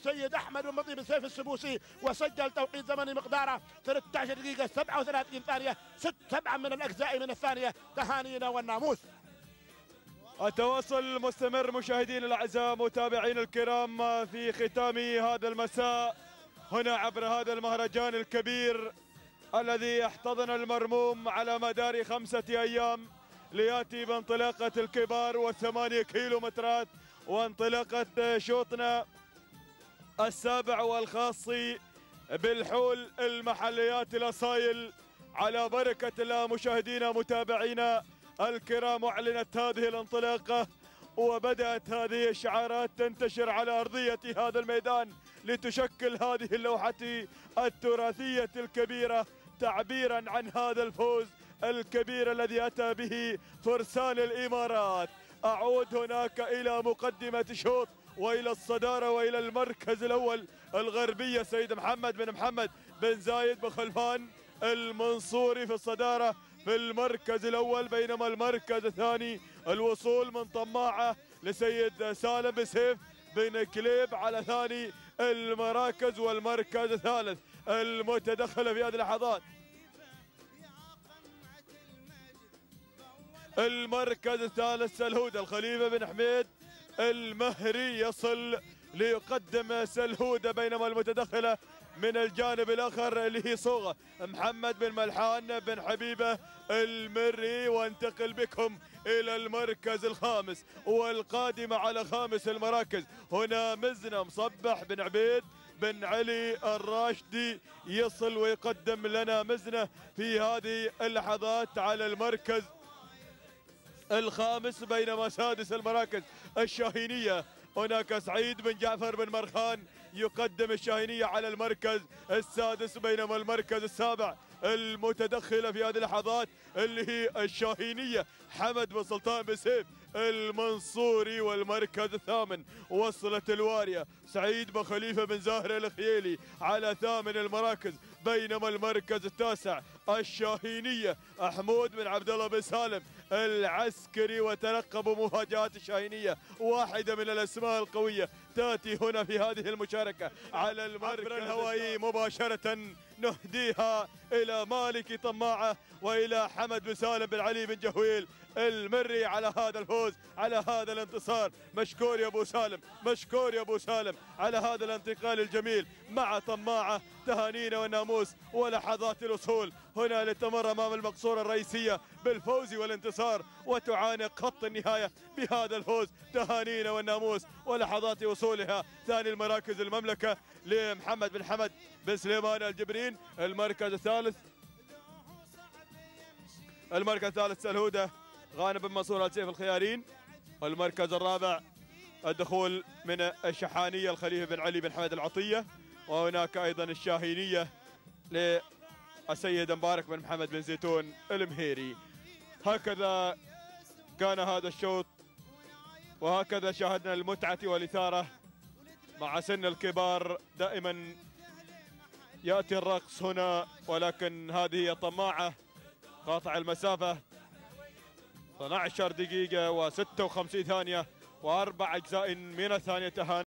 السيد أحمد بن مطيب سيف السبوسي، وسجل توقيت زمني مقداره 13 دقيقة 37 ثانية 6/7 من الأجزاء من الثانية. تهانينا والناموس. التواصل مستمر مشاهدينا الأعزاء متابعين الكرام في ختام هذا المساء هنا عبر هذا المهرجان الكبير الذي احتضن المرموم على مدار 5 أيام لياتي بانطلاقة الكبار و8 كيلومترات، وانطلاقة شوطنا السابع والخاص بالحول المحليات الأصايل. على بركة الله مشاهدينا متابعينا الكرام، أعلنت هذه الانطلاقة وبدأت هذه الشعارات تنتشر على أرضية هذا الميدان لتشكل هذه اللوحة التراثية الكبيرة تعبيرا عن هذا الفوز الكبير الذي أتى به فرسان الإمارات. أعود هناك إلى مقدمة شوط وإلى الصدارة وإلى المركز الأول الغربية سيد محمد بن زايد بخلفان المنصوري في الصدارة في المركز الأول، بينما المركز الثاني الوصول من طماعة لسيد سالم بسيف بن كليب على ثاني المراكز، والمركز الثالث المتدخلة في هذه اللحظات المركز الثالث سلهود الخليفة بن حميد المهري يصل ليقدم سلهودة، بينما المتدخلة من الجانب الآخر اللي هي صوغة محمد بن ملحان بن حبيبة المري. وانتقل بكم إلى المركز الخامس والقادمة على خامس المراكز هنا مزنة مصبح بن عبيد بن علي الراشدي يصل ويقدم لنا مزنة في هذه اللحظات على المركز الخامس، بينما سادس المراكز الشاهينية هناك سعيد بن جعفر بن مرخان يقدم الشاهينية على المركز السادس، بينما المركز السابع المتدخلة في هذه اللحظات اللي هي الشاهينية حمد بن سلطان بسيف المنصوري. والمركز الثامن وصلت الوارية سعيد بن خليفة بن زاهر الخييلي على ثامن المراكز، بينما المركز التاسع الشاهينية أحمود بن عبد الله بن سالم العسكري. وترقبوا مواجهات الشاهينية، واحدة من الأسماء القوية تأتي هنا في هذه المشاركة على المركز الهوائي مباشرة. نهديها إلى مالك طماعة وإلى حمد بن سالم بن علي بن جهويل المري على هذا الفوز على هذا الانتصار. مشكور يا أبو سالم، مشكور يا أبو سالم على هذا الانتقال الجميل مع طماعة. تهانينا والناموس ولحظات الوصول هنا لتمر أمام المقصورة الرئيسية بالفوز والانتصار وتعانق خط النهاية بهذا الفوز. تهانينا والناموس ولحظات وصولها. ثاني المراكز المملكة لمحمد بن حمد بن سليمان الجبرين. المركز الثالث سلهودة غانم بن منصور السيف الخيارين. المركز الرابع الدخول من الشحانية الخليفة بن علي بن حمد العطية، وهناك أيضا الشاهينية للسيد مبارك بن محمد بن زيتون المهيري. هكذا كان هذا الشوط، وهكذا شاهدنا المتعة والإثارة مع سن الكبار. دائما يأتي الرقص هنا، ولكن هذه هي طماعة قاطع المسافة 12 دقيقة و56 ثانية و4 أجزاء من الثانية.